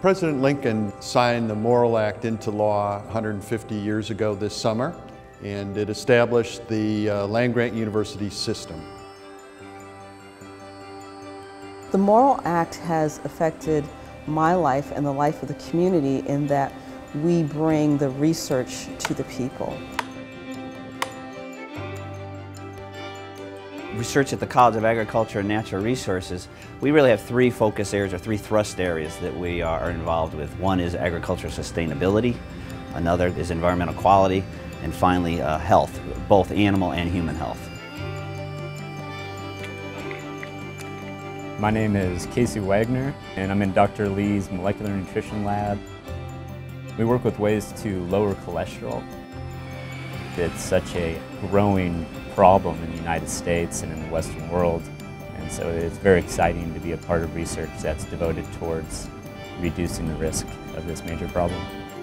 President Lincoln signed the Morrill Act into law 150 years ago this summer, and it established the land-grant university system. The Morrill Act has affected my life and the life of the community in that we bring the research to the people. Research at the College of Agriculture and Natural Resources, we really have three focus areas or three thrust areas that we are involved with. One is agricultural sustainability, another is environmental quality, and finally health, both animal and human health. My name is Casey Wagner, and I'm in Dr. Lee's Molecular Nutrition Lab. We work with ways to lower cholesterol. It's such a growing problem in the United States and in the Western world, and so it's very exciting to be a part of research that's devoted towards reducing the risk of this major problem.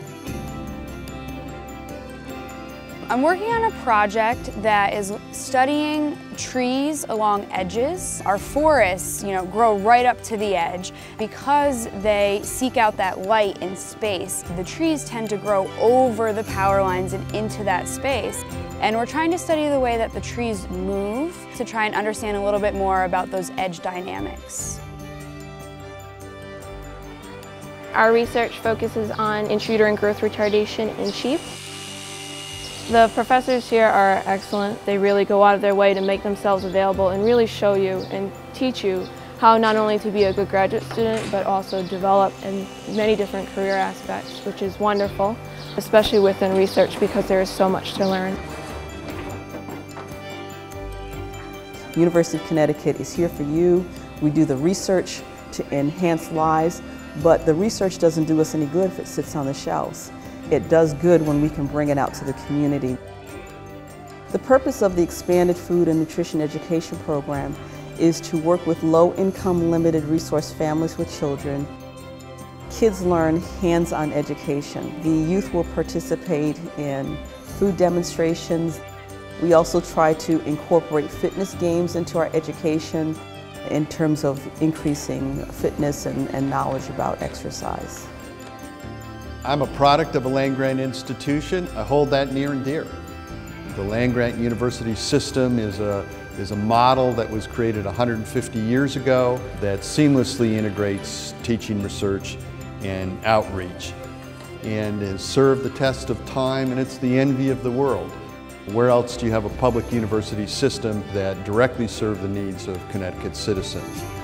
I'm working on a project that is studying trees along edges. Our forests, grow right up to the edge. Because they seek out that light in space, the trees tend to grow over the power lines and into that space. And we're trying to study the way that the trees move to try and understand a little bit more about those edge dynamics. Our research focuses on intruder and growth retardation in sheep. The professors here are excellent. They really go out of their way to make themselves available and really show you and teach you how not only to be a good graduate student, but also develop in many different career aspects, which is wonderful, especially within research because there is so much to learn. University of Connecticut is here for you. We do the research to enhance lives, but the research doesn't do us any good if it sits on the shelves. It does good when we can bring it out to the community. The purpose of the Expanded Food and Nutrition Education Program is to work with low-income, limited resource families with children. Kids learn hands-on education. The youth will participate in food demonstrations. We also try to incorporate fitness games into our education in terms of increasing fitness and knowledge about exercise. I'm a product of a land-grant institution. I hold that near and dear. The land-grant university system is a model that was created 150 years ago that seamlessly integrates teaching, research, and outreach, and has served the test of time, and it's the envy of the world. Where else do you have a public university system that directly serves the needs of Connecticut citizens?